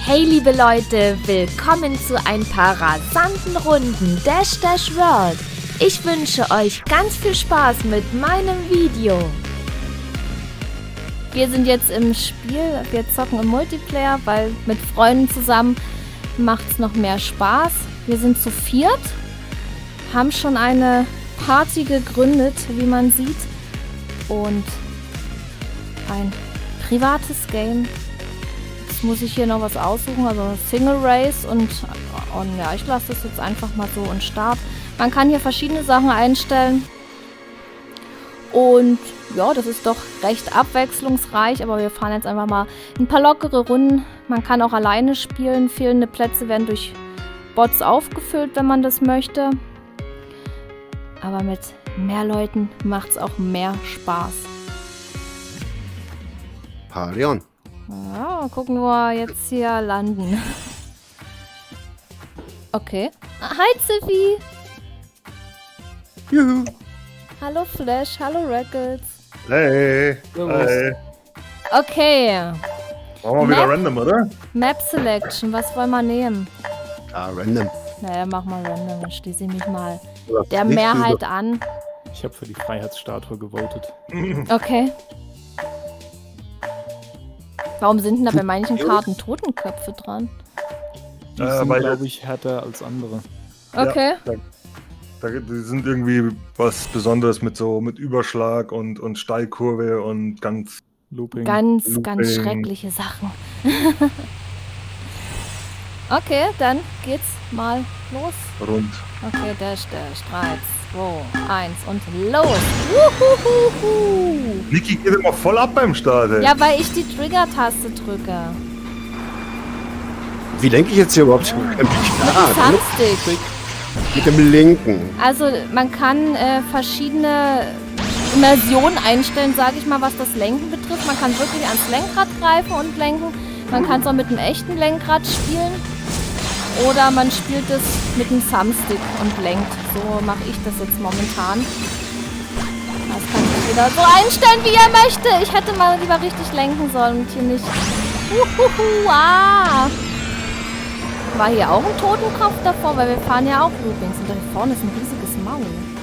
Hey liebe Leute, willkommen zu ein paar rasanten Runden Dash Dash World. Ich wünsche euch ganz viel Spaß mit meinem Video. Wir sind jetzt im Spiel, wir zocken im Multiplayer, weil mit Freunden zusammen macht es noch mehr Spaß. Wir sind zu viert, haben schon eine Party gegründet, wie man sieht. Und ein privates Game. Jetzt muss ich hier noch was aussuchen, also Single Race und ja, ich lasse das jetzt einfach mal so und Start. Man kann hier verschiedene Sachen einstellen und ja, das ist doch recht abwechslungsreich, aber wir fahren jetzt einfach mal ein paar lockere Runden. Man kann auch alleine spielen, fehlende Plätze werden durch Bots aufgefüllt, wenn man das möchte. Aber mit mehr Leuten macht es auch mehr Spaß. Leon. Ja, mal gucken, wo wir jetzt hier landen. Okay. Hi, Ziffy. Juhu. Hallo, Flash. Hallo, Records. Hey. Hey. Okay. Machen wir wieder random, oder? Map Selection. Was wollen wir nehmen? Ah, random. Naja, mach mal random. Dann schließe ich mich mal Das der nicht Mehrheit an. Ich habe für die Freiheitsstatue gewotet. Okay. Warum sind denn da bei manchen Karten Totenköpfe dran? Die sind, weil glaube ich, härter als andere. Okay. Ja, die sind irgendwie was Besonderes mit Überschlag und Steilkurve und ganz Looping. Ganz Looping. schreckliche Sachen. Okay, dann geht's mal los. rund. Okay, Dash, 3, 2, 1 und los. Wuhuhuhu. Niki geht immer voll ab beim Start, ey. Ja, weil ich die Trigger-Taste drücke. Wie lenke ich jetzt hier überhaupt? Thumbstick. Mit dem linken. Also man kann verschiedene Immersionen einstellen, sage ich mal, was das Lenken betrifft. Man kann wirklich ans Lenkrad greifen und lenken. Man kann es auch mit einem echten Lenkrad spielen. Oder man spielt es mit einem Thumbstick und lenkt. So mache ich das jetzt momentan. Das kann sich jeder so einstellen, wie er möchte. Ich hätte mal lieber richtig lenken sollen und hier nicht. Ah. War hier auch ein Totenkopf davor, weil wir fahren ja auch Loopings. Und da vorne ist ein riesiges Maul.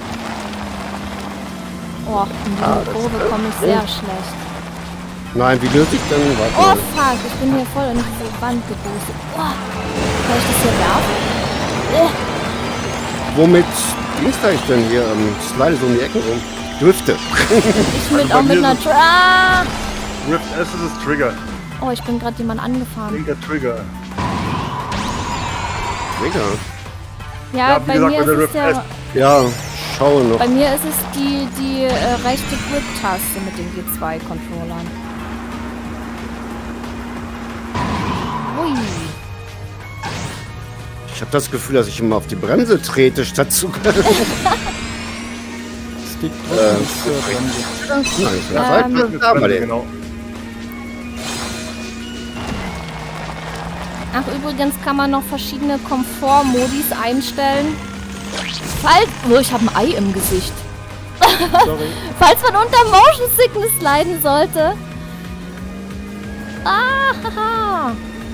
Oh, in die Kurve komme ich sehr schlecht. Nein, wie löse ich denn? Warte Oh mal. fuck, ich bin hier voll in diese Wand geboostet. Oh, kann ich das hier werfen? Womit dingst ich denn hier? Slide so um die Ecken rum. Drifte. Ich mit bei auch mit mir einer ist Rift S ist das Trigger. Oh, ich bin gerade jemand angefahren. Linker Trigger. Trigger. Ja, Ja, wie bei gesagt, mir mit der ist es Rift ja... Ja, schaue noch. Bei mir ist es die rechte Grip-Taste mit den G2-Controllern. Ui. Ich habe das Gefühl, dass ich immer auf die Bremse trete, statt zu Stick drücken ist Bremse. Nein, da mal den. Genau. Ach, übrigens kann man noch verschiedene Komfort-Modis einstellen. Oh, ich habe ein Ei im Gesicht. Sorry. Falls man unter Motion Sickness leiden sollte. Ah, haha.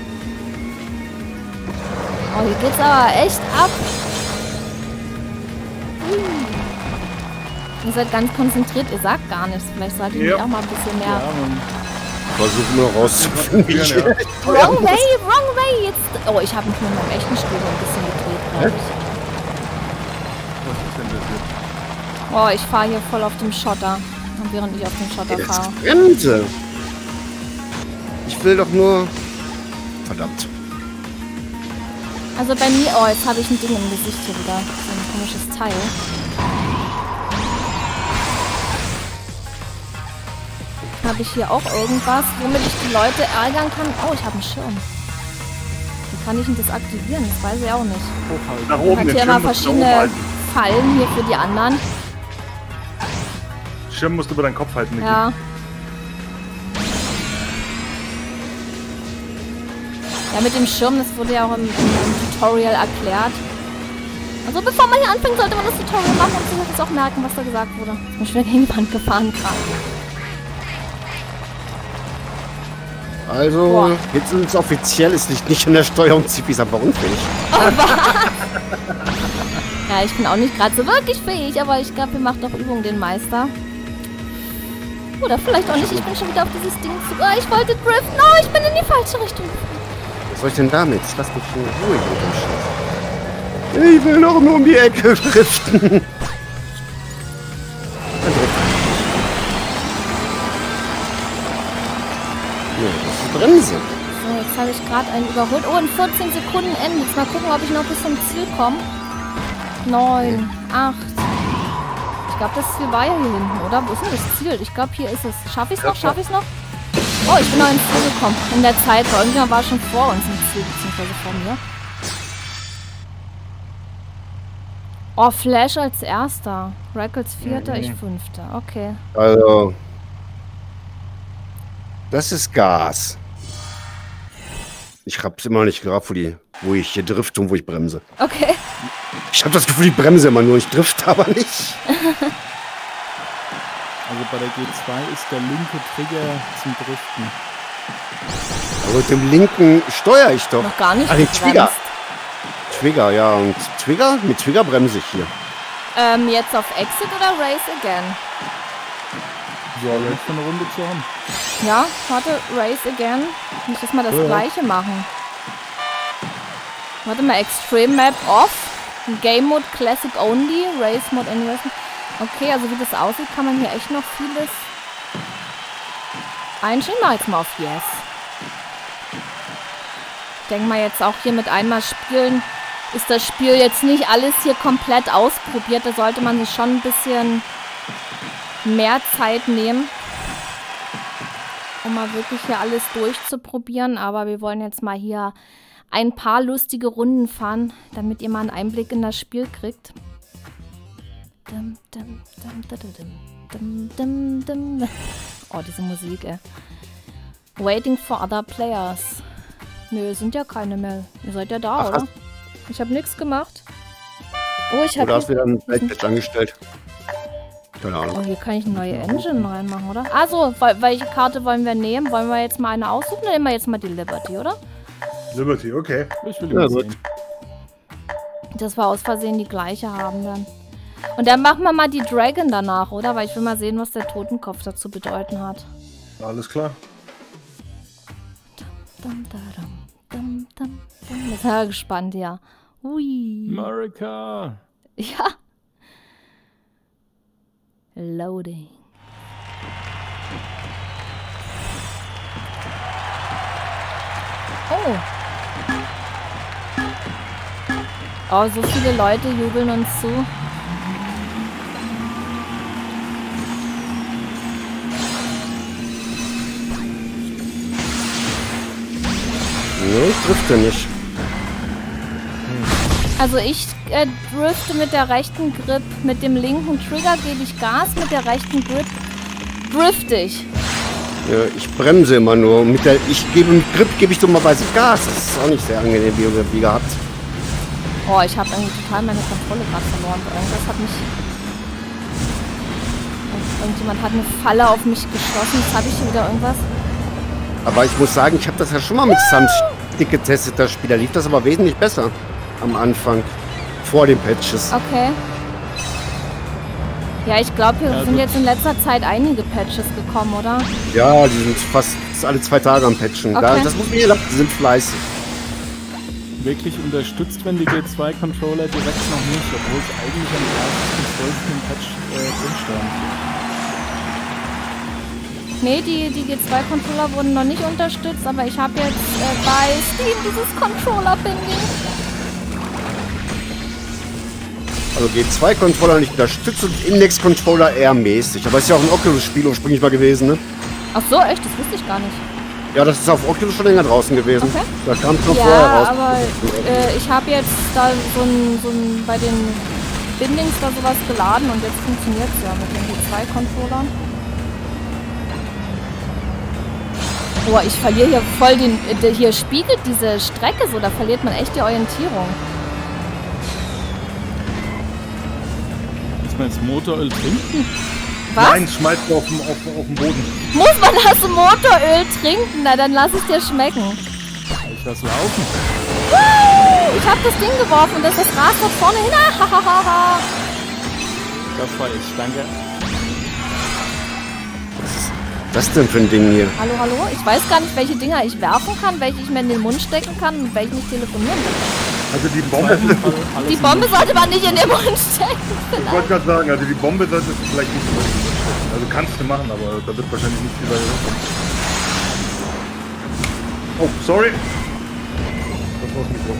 Oh, hier geht's aber echt ab. Ihr seid ganz konzentriert, ihr sagt gar nichts. Vielleicht solltet ihr auch mal ein bisschen mehr... Ja, man. Versuchen nur rauszufinden. wie ich- Wrong way, jetzt... Oh, ich habe mich mit meinem echten Stuhl ein bisschen gedreht, glaube ich. Was ist denn das jetzt? Oh, ich fahre hier voll auf dem Schotter. Und während ich auf dem Schotter Das fahre. ist Bremse. Ich will doch nur... Verdammt. Also bei mir... Oh, jetzt habe ich ein Ding im Gesicht hier wieder. So ein komisches Teil. Habe ich hier auch irgendwas, womit ich die Leute ärgern kann? Oh, ich habe einen Schirm. Wie kann ich denn das aktivieren? Das weiß ich auch nicht. Hochhalten. Nach Man oben hat den hier immer Schirm musst du oben verschiedene halten. Fallen hier für die anderen. Schirm musst du über deinen Kopf halten, Niki. Ja. Ja, mit dem Schirm, das wurde ja auch im Tutorial erklärt. Also bevor man hier anfängt, sollte man das Tutorial machen und sich das auch merken, was da gesagt wurde. Ich bin schon wieder gegen die Wand gefahren gerade. Also, Boah. jetzt ist es offiziell, es liegt nicht in der Steuerung, Zippy ist einfach unfähig. Ja, ich bin auch nicht gerade so wirklich fähig, aber ich glaube, ihr macht doch Übung den Meister. Oder vielleicht auch nicht, ich bin schon wieder auf dieses Ding zu... Oh, ich wollte driften. Oh, ich bin in die falsche Richtung. Was soll ich denn damit? Lass mich in Ruhe mit dem Scheiß. Ich will doch nur um die Ecke driften. Dann drift ich. Ja, das ist Bremse. So, jetzt habe ich gerade einen überholt. Oh, in 14 Sekunden Ende. Jetzt mal gucken, ob ich noch bis zum Ziel komme. 9, 8. Ich glaube, das Ziel war ja hier hinten, oder? Wo ist denn das Ziel? Ich glaube, hier ist es. Schaffe ich es noch? Schaffe ich es noch? Oh, ich bin noch ins Ziel gekommen. In der Zeit, weil irgendjemand war schon vor uns im Ziel, beziehungsweise vor mir. Oh, Flash als Erster. Reckles Vierter, ich Fünfter. Okay. Also, das ist Gas. Ich hab's immer noch nicht gerafft, wo ich hier drifte und wo ich bremse. Okay. Ich habe das Gefühl, ich bremse immer nur, ich drifte aber nicht. Also bei der G2 ist der linke Trigger zum Driften. Aber mit dem linken steuere ich doch. Noch gar nicht Den Trigger. gebremst. Trigger, ja. Und Trigger? Mit Trigger bremse ich hier. Jetzt auf Exit oder Race Again? Ja, jetzt eine Runde zu haben. Ja, warte, Race Again. Muss ich mal das gleiche machen. Warte mal, Extreme Map off. Game Mode Classic Only. Race Mode Anyway. Okay, also wie das aussieht, kann man hier echt noch vieles einstellen. Mal jetzt mal auf Yes. Ich denke mal jetzt auch hier mit einmal spielen, ist das Spiel jetzt nicht alles hier komplett ausprobiert. Da sollte man sich schon ein bisschen mehr Zeit nehmen, um mal wirklich hier alles durchzuprobieren. Aber wir wollen jetzt mal hier ein paar lustige Runden fahren, damit ihr mal einen Einblick in das Spiel kriegt. Oh, diese Musik, ey. Waiting for other players. Nö, sind ja keine mehr. Ihr seid ja da, Ach, oder? Ich habe nichts gemacht. Oh, ich habe... Oder hast du wieder einen Lightpatch angestellt? Keine Ahnung. Oh, hier kann ich eine neue Engine reinmachen, oder? Also, welche Karte wollen wir nehmen? Wollen wir jetzt mal eine aussuchen oder nehmen wir jetzt mal die Liberty, oder? Liberty, okay. Ich will Ja, ihn gut. sehen. Dass wir aus Versehen die gleiche haben dann. Und dann machen wir mal die Dragon danach, oder? Weil ich will mal sehen, was der Totenkopf dazu bedeuten hat. Alles klar. Dum, da, dum, dum, dum. Jetzt sind wir gespannt, ja. Ui. America! Ja. Loading. Oh. Oh, so viele Leute jubeln uns zu. Nee, ich drifte nicht. Also ich drifte mit der rechten Grip, mit dem linken Trigger gebe ich Gas, mit der rechten Grip drifte ich. Ja, ich bremse immer nur. Mit Grip gebe ich dummerweise Gas. Das ist auch nicht sehr angenehm, wie gehabt. Oh, ich habe irgendwie total meine Kontrolle gerade verloren. Irgendwas hat mich... Irgendjemand hat eine Falle auf mich geschossen. Jetzt habe ich hier wieder irgendwas. Aber ich muss sagen, ich habe das ja schon mal mit Thumbstick getestet, das Spiel. Da lief das aber wesentlich besser am Anfang. Vor den Patches. Okay. Ja, ich glaube, hier sind jetzt in letzter Zeit einige Patches gekommen, oder? Ja, die sind fast alle 2 Tage am Patchen. Okay. Das muss mir lassen, die sind fleißig. Wirklich unterstützt, wenn die G2-Controller direkt noch nicht, obwohl es eigentlich am 30.12. im Patch drin stand. Nee, die G2-Controller wurden noch nicht unterstützt, aber ich habe jetzt bei Steam dieses Controller-Binding. Also G2-Controller nicht unterstützt und Index-Controller eher mäßig. Aber ist ja auch ein Oculus-Spiel ursprünglich mal gewesen, ne? Ach so, echt? Das wusste ich gar nicht. Ja, das ist auf Oculus schon länger draußen gewesen. Okay. Da kam es noch vorher Ja, raus. aber ich habe jetzt da so ein bei den Bindings da sowas geladen und jetzt funktioniert es ja mit den G2-Controllern. Oh, ich verliere hier voll hier spiegelt diese Strecke so, da verliert man echt die Orientierung. Muss man jetzt Motoröl trinken? Was? Nein, schmeißt du auf den Boden. Muss man das Motoröl trinken? Na, dann lass es dir schmecken. Ich lass laufen. Ich hab das Ding geworfen und das Rad dort vorne hin. Hahaha. Das war ich, danke. Was ist das denn für ein Ding hier? Hallo, hallo? Ich weiß gar nicht, welche Dinger ich werfen kann, welche ich mir in den Mund stecken kann und welche ich telefonieren kann. Also die Bombe, Die Bombe sollte man nicht in den Mund stecken. ich wollte gerade sagen, also die Bombe solltest du vielleicht nicht über den Mund stecken. Also kannst du machen, aber da wird wahrscheinlich nicht viel bei rumkommen. Oh, sorry. Das war's nicht so.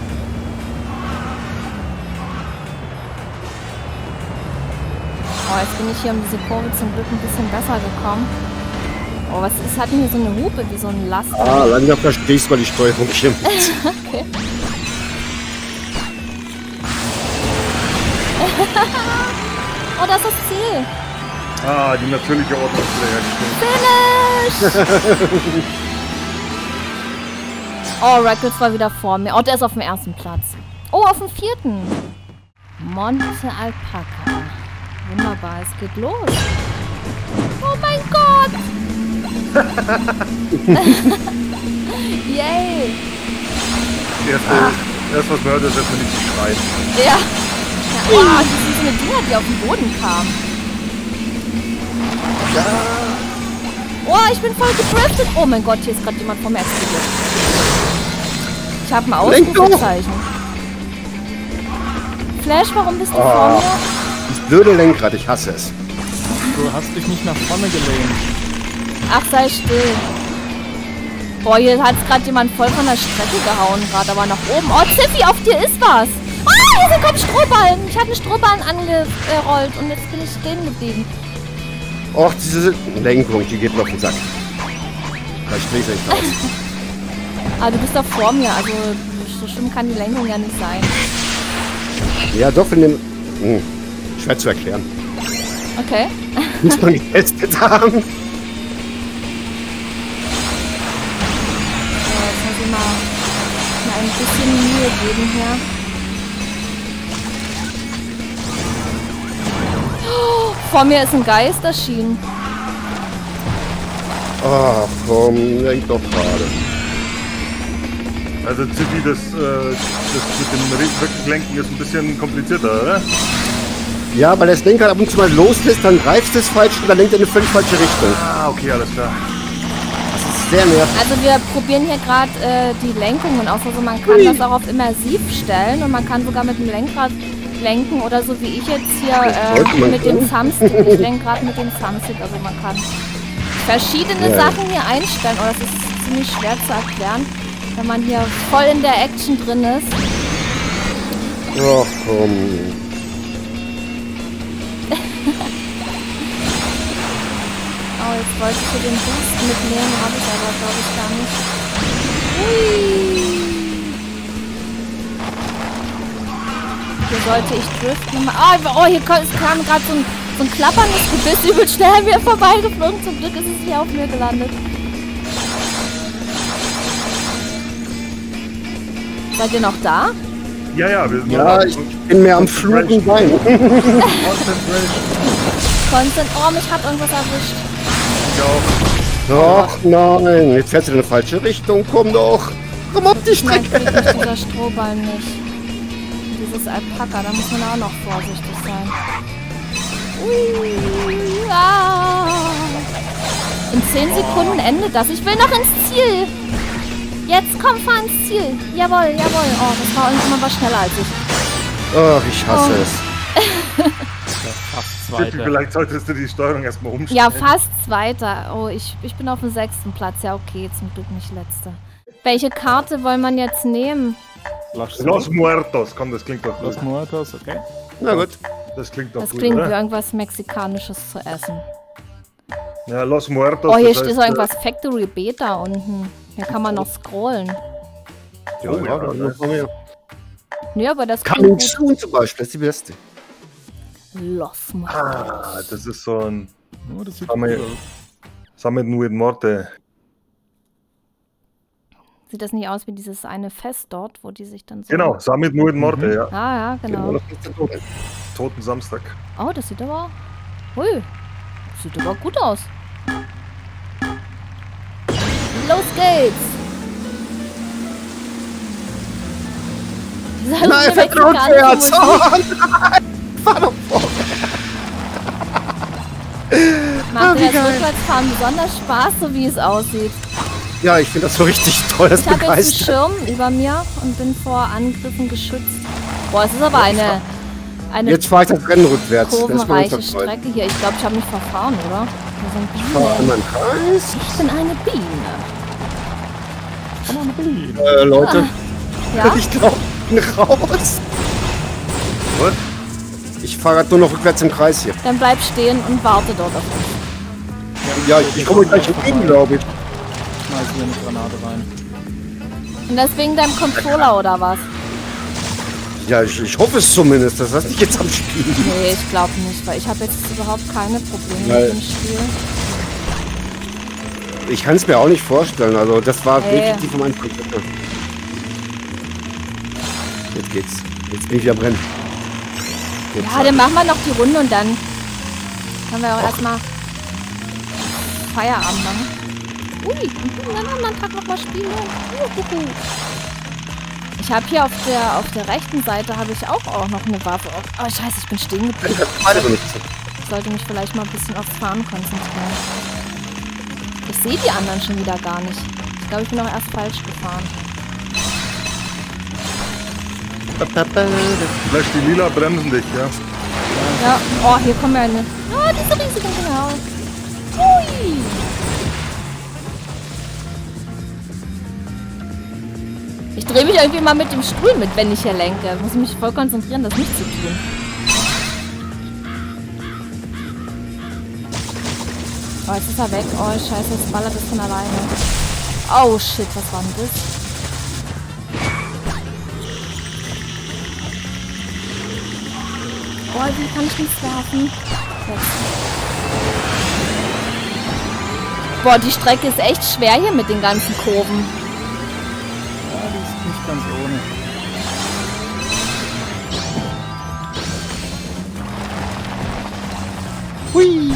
Oh, jetzt bin ich hier um diese Kurve zum Glück ein bisschen besser gekommen. Oh, was ist? Hat denn hier so eine Hupe wie so ein Laster? Ah, langsam verstehst du mal die Steuerung stimmt. Okay. Oh, das ist das Ziel. Ah, die natürliche Ordnung ist wieder hergestellt. Finish! Oh, Records war wieder vor mir. Oh, der ist auf dem ersten Platz. Oh, auf dem vierten. Monte Alpaca. Wunderbar, es geht los. Oh mein Gott! Yay! Erst was man hört, ist erstmal nicht zu schreien. Ja. Oh, das sind so eine Dinger, die auf den Boden kamen. Ja. Oh, ich bin voll gedriftet. Oh mein Gott, hier ist gerade jemand vor mir explodiert. Ich habe ein Lenk doch. Ausrufezeichen. Flash, warum bist du vor mir? Das blöde Lenkrad, ich hasse es. Du hast dich nicht nach vorne gelehnt. Ach, sei still. Boah, hier hat gerade jemand voll von der Strecke gehauen, gerade aber nach oben. Oh, Ziffy, auf dir ist was. Oh, hier kommt Strohballen. Ich habe einen Strohballen angerollt und jetzt bin ich stehen geblieben. Och, diese Lenkung, die geht mir auf den Sack. Vielleicht lese ich aus. Ah, du bist doch vor mir, also so schlimm kann die Lenkung ja nicht sein. Ja, doch, in dem... schwer zu erklären. Okay. Muss man getestet haben. Jetzt muss ich mal ein bisschen Mühe geben hier. Oh, vor mir ist ein Geist erschienen. Ach komm, lenk doch gerade. Also Ziffy, das mit dem wirklich Lenken ist ein bisschen komplizierter, oder? Ja, weil das Lenkrad ab und zu mal loslässt, dann greifst du es falsch und dann lenkt er in eine völlig falsche Richtung. Ah, okay, alles klar. Das ist sehr nervig. Also wir probieren hier gerade die Lenkungen aus. Also man kann das auch auf immersiv stellen und man kann sogar mit dem Lenkrad lenken oder so wie ich jetzt hier mit dem Thumbstick. Ich lenke gerade mit dem Thumbstick. Also man kann verschiedene Sachen hier einstellen. Oh, das ist ziemlich schwer zu erklären, wenn man hier voll in der Action drin ist. Ach komm. Oh, jetzt wollte ich hier den Boost mitnehmen, habe ich aber glaube ich gar nicht. Hui. Hier sollte ich driften. Oh, hier kam gerade so ein klapperndes Gebiss übel schnell an mir vorbeigeflogen. Zum Glück ist es hier auf mir gelandet. Seid ihr noch da? Ja, wir sind Ja, ich bin mehr am Fluchen sein. Constant. Oh, mich hat irgendwas erwischt. Doch, nein. Jetzt fährst du in eine falsche Richtung. Komm doch. Komm auf die Nein, Strecke. kriegt mich dieser Strohball nicht. Dieses Alpaka, da muss man auch noch vorsichtig sein. In 10 Sekunden endet das. Ich will noch ins Ziel. Jetzt komm, fahr ins Ziel. Jawohl, jawohl. Oh, das war irgendjemand was schneller als ich. Ach, ich hasse es. Fast Ziffy, Zweiter. vielleicht solltest du die Steuerung erstmal umstellen. Ja, fast Zweiter. Oh, ich bin auf dem 6. Platz. Ja, okay, zum Glück nicht Letzter. Welche Karte wollen man jetzt nehmen? Los Muertos, komm, das klingt doch gut. Los Muertos, okay. Na gut. Das klingt doch Das gut, klingt wie oder? irgendwas Mexikanisches zu essen. Ja, Los Muertos. Oh, hier das steht so heißt, irgendwas Factory Beta unten. Hier kann man noch scrollen. Ja, Oh, ja, noch mehr. Ja, aber das klingt Coming gut. soon zum Beispiel, das ist die beste. Los Muertos. Ah, das ist so ein Oh, das sieht Samet gut aus. Samet Nuit Morte. Sieht das nicht aus wie dieses eine Fest dort, wo die sich dann so... Genau, Samet Nuit Morte, ja. Ah, ja, genau. Das ist der Tote. Toten Samstag. Oh, das sieht aber... Hui. Sieht aber gut aus. Los geht's! Nein, er fährt rückwärts! Oh nein! Fahr doch vorwärts! Macht das Rückwärtsfahren besonders Spaß, so wie es aussieht. Ja, ich finde das so richtig toll, das Ich habe jetzt einen begeistert. Schirm über mir und bin vor Angriffen geschützt. Boah, es ist aber eine Jetzt fahre ich das Rennen rückwärts. Das ist meine kurvenreiche Verfreude. Strecke hier. Ich glaube, ich habe mich verfahren, oder? Wir sind Ich fahre Bienen. einmal einen Kreis. Ich bin eine Biene. Leute, Ja? ich glaube, ich bin raus. What? Ich fahre gerade nur noch rückwärts im Kreis hier. Dann bleib stehen und warte dort auf uns. Ja, ich komme gleich entgegen, glaube ich. Schmeiß hier eine Granate rein. Und das wegen deinem Controller, oder was? Ja, ich hoffe es zumindest. Das heißt nicht jetzt am Spiel. Nee, ich glaube nicht, weil ich habe jetzt überhaupt keine Probleme Weil- mit dem Spiel. Ich kann es mir auch nicht vorstellen. Also das war Hey. definitiv von meinem Computer. Jetzt geht's. Jetzt bin ich wieder brennen. Jetzt Ja, dann machen wir noch die Runde und dann können wir auch erstmal Feierabend machen. Ui, und können einen anderen Tag nochmal spielen. Juhu. Ich habe hier auf der rechten Seite habe ich auch noch eine Waffe. Oh, scheiße, ich bin stehen geblieben. beide benutzen. Ich sollte mich vielleicht mal ein bisschen aufs Fahren konzentrieren. Ich sehe die anderen schon wieder gar nicht. Ich glaube, ich bin auch erst falsch gefahren. Vielleicht die lila bremsen dich, ja? Ja, oh, hier kommen ja eine... Ah, diese riesigen Dinger. Hui. Ich drehe mich irgendwie mal mit dem Stuhl mit, wenn ich hier lenke. Muss mich voll konzentrieren, das nicht zu tun. Oh, jetzt ist er weg. Oh, scheiße, jetzt ballert das von alleine. Oh, shit, was war denn das? Oh, wie kann ich das werfen? Jetzt. Boah, die Strecke ist echt schwer hier mit den ganzen Kurven. Ja, das ist nicht ganz ohne. Hui.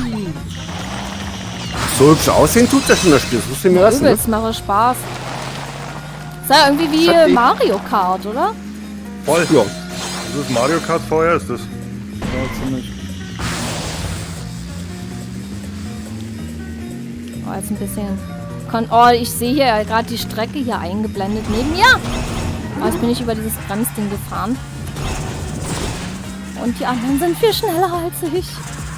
So hübsch aussehen tut das schon, das Spiel. Das musst du mir lassen. Ne? Übelst, mache Spaß. Ist ja irgendwie wie Das hat die- Mario Kart, oder? Voll. Ja. Das ist Mario Kart vorher, ist das? Ja, ziemlich. Oh, jetzt ein bisschen... Oh, ich sehe hier gerade die Strecke hier eingeblendet neben mir. Oh, jetzt bin ich über dieses Bremsding gefahren. Und die anderen sind viel schneller als ich.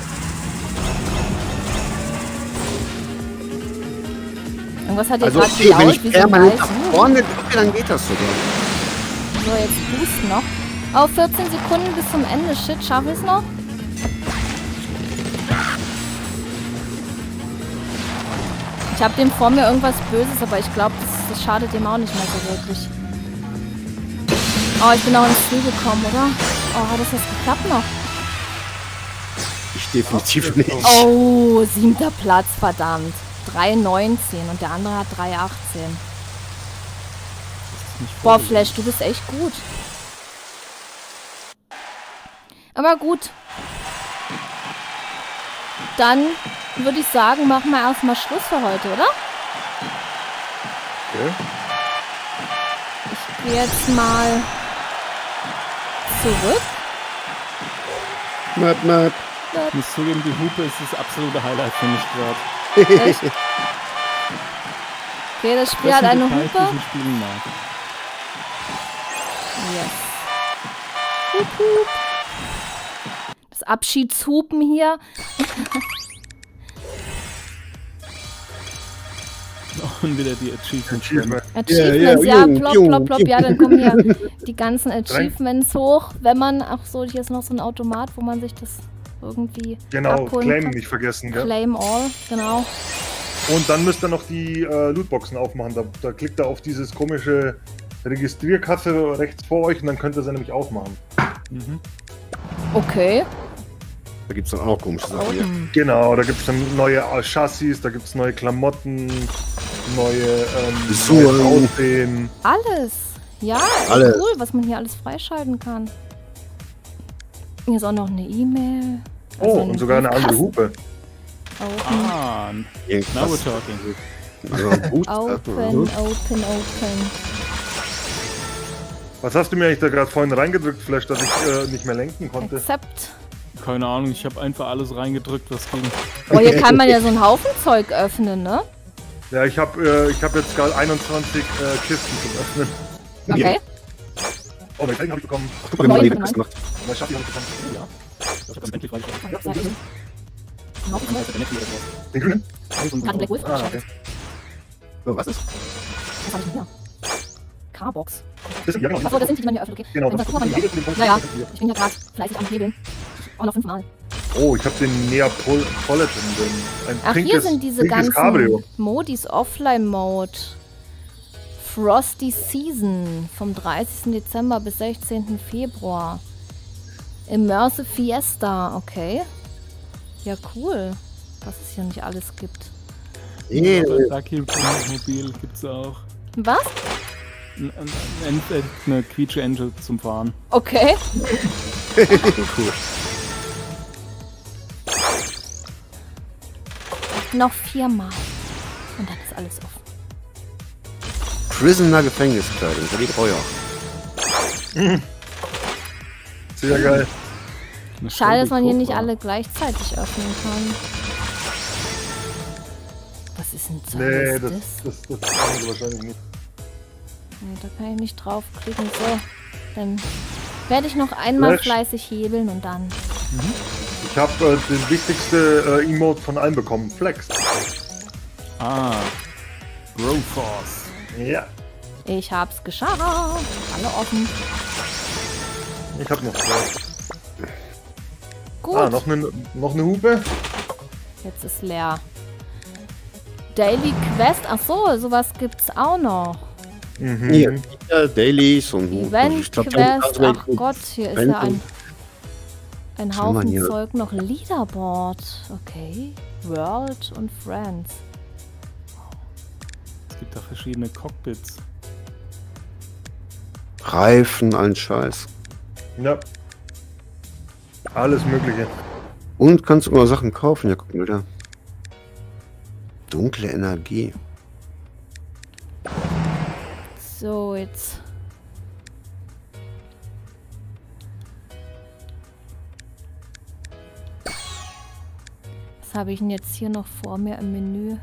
Irgendwas hat hier Also gerade okay, wenn gelaut, ich wie so ein permanent Wald. nach vorne drücke, dann geht das sogar. So, jetzt Boost noch. Auf 14 Sekunden bis zum Ende. Shit, schaffe ich es noch? Ich habe dem vor mir irgendwas Böses, aber ich glaube, das schadet dem auch nicht mehr so wirklich. Oh, ich bin auch ins Ziel gekommen, oder? Oh, hat das jetzt geklappt noch? Ich definitiv nicht. Oh, 7. Platz, verdammt. 3,19 und der andere hat 3,18. Boah, Flash, du bist echt gut. Aber gut. Dann würde ich sagen, machen wir erstmal Schluss für heute, oder? Okay. Ich gehe jetzt mal zurück. Map, map. Ich muss zugeben, die Hupe ist das absolute Highlight für mich gerade. Echt? Okay, das Spiel hat Das sind eine Details, die Hupe. ich in Spielen mag. Yes. Hup, hup. Das Abschiedshupen hier. Und wieder die Achievements. Achievement. Achievements, Ja, ja, jung, plopp, jung, plopp, plopp. jung. Ja, dann kommen hier die ganzen Achievements hoch. Wenn man, ach so, hier ist noch so ein Automat, wo man sich das irgendwie Genau, abholen Claim kann. nicht vergessen, gell? Claim all, genau. Und dann müsst ihr noch die Lootboxen aufmachen. Da klickt ihr auf dieses komische Registrierkasse rechts vor euch und dann könnt ihr sie nämlich aufmachen. Okay. Da gibt es dann auch noch komische Sachen hier. Genau, da gibt es dann neue Chassis, da gibt es neue Klamotten, neue Visuren. neues Aussehen. Alles. Ja, Alles. cool, was man hier alles freischalten kann. Hier ist auch noch eine E-Mail. Oh, und sogar eine andere Hupe. Open. Ah, now Irgendwas. we're talking. Also ein Booster. Open. Was hast du mir eigentlich da gerade vorhin reingedrückt, Flash, dass ich nicht mehr lenken konnte? Accept. Keine Ahnung, ich habe einfach alles reingedrückt, was ging. Oh, hier kann man ja so einen Haufen Zeug öffnen, ne? Ja, ich hab jetzt gerade 21 Kisten zum Öffnen. Okay. Oh, mein Fang habe ich bekommen. Guck mal, die Quest gemacht. Mein Schaffi habe ich bekommen. Ja. Ich hab das endlich freigeschaltet. Ein Haufen Zeug. Den grünen? Kann Black Wolf Ah, okay. So, was ist? Was hab ich denn hier? Carbox. Das sind, ja, genau. Achso, das sind die, die man hier öffnet, okay. Genau, Dann das guck mal, ist die ja, ich bin ja gerade fleißig am Hebeln. Auch noch 5-mal. Oh, ich habe den Neapolitan drin. Ein Ach, hier sind diese ganzen Cabrio. Modis, Offline-Mode. Frosty Season vom 30. Dezember bis 16. Februar. Immersive Fiesta, okay. Ja, cool. Was es hier nicht alles gibt. Nee, Ducky Mobil gibt's auch. Was? Eine Quietsche-Engine zum Fahren. Okay. cool. Noch 4-mal. Und dann ist alles offen. Prisoner Gefängniskleidung, die brauche ich auch. Sehr geil. Eine Schade, dass man hier Shelby nicht Cobra. alle gleichzeitig öffnen kann. Was ist denn so? Nee, Was das ist machen sie wahrscheinlich nicht. Nee, da kann ich nicht draufklicken. So, dann werde ich noch einmal fleißig hebeln und dann... Ich habe den wichtigste Emote von allen bekommen. Flex. Ah. Broforce. Ja. Ich hab's geschafft. Alle offen. Ich habe noch zwei. Gut, Ah, noch eine Hupe. jetzt ist leer. Daily Quest. Ach so, sowas gibt's auch noch. Mhm. Hier, Dailies und Event ich glaub, Quest. Ach Gott, hier ist ja Event ein Was haben wir Haufen hier? Zeug noch. Leaderboard. Okay. World und Friends. Es gibt da verschiedene Cockpits. Reifen, allen Scheiß. Ja. Alles Mögliche. Und kannst immer Sachen kaufen. Ja, guck mal da. Dunkle Energie. So, jetzt. Was habe ich denn jetzt hier noch vor mir im Menü?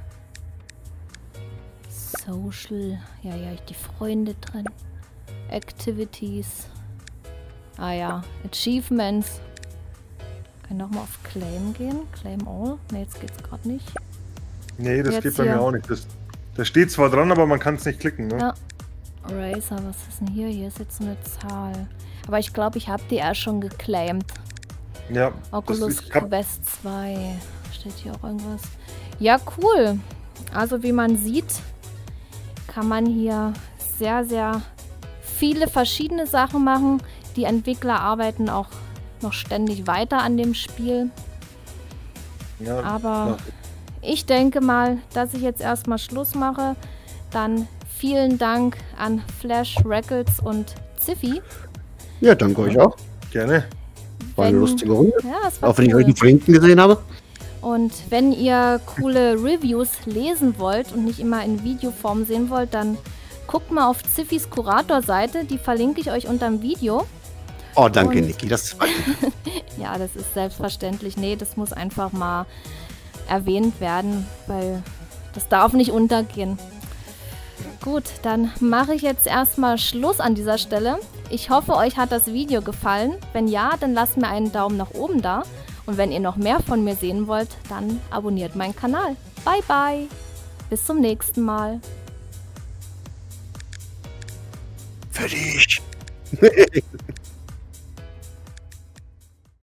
Social. Ja, die Freunde drin. Activities. Ah ja, Achievements. Kann ich nochmal auf Claim gehen? Claim all? Ne, jetzt geht's gerade nicht. Nee, das Jetzt geht bei hier. mir auch nicht. Das steht zwar dran, aber man kann es nicht klicken. Ne? Ja. Razer, was ist denn hier? Hier ist jetzt so eine Zahl. Aber ich glaube, ich habe die erst schon geclaimed. Ja. Oculus ich hab, Quest 2. Steht hier auch irgendwas? Ja, cool. Also wie man sieht, kann man hier sehr, sehr viele verschiedene Sachen machen. Die Entwickler arbeiten auch noch ständig weiter an dem Spiel. ja, Aber ich denke mal, dass ich jetzt erstmal Schluss mache. Dann vielen Dank an Flash, Records und Ziffy. Ja, danke euch auch. gerne. War eine lustige Runde. Ja, es war Auch wenn ich cool. euch einen Flinken gesehen habe. Und wenn ihr coole Reviews lesen wollt und nicht immer in Videoform sehen wollt, dann guckt mal auf Ziffys Kurator-Seite. Die verlinke ich euch unter dem Video. Oh, danke, Und- Niki. Das war Ja, das ist selbstverständlich. Nee, das muss einfach mal erwähnt werden, weil das darf nicht untergehen. Gut, dann mache ich jetzt erstmal Schluss an dieser Stelle. Ich hoffe, euch hat das Video gefallen. Wenn ja, dann lasst mir einen Daumen nach oben da. Und wenn ihr noch mehr von mir sehen wollt, dann abonniert meinen Kanal. Bye, bye. Bis zum nächsten Mal. für dich.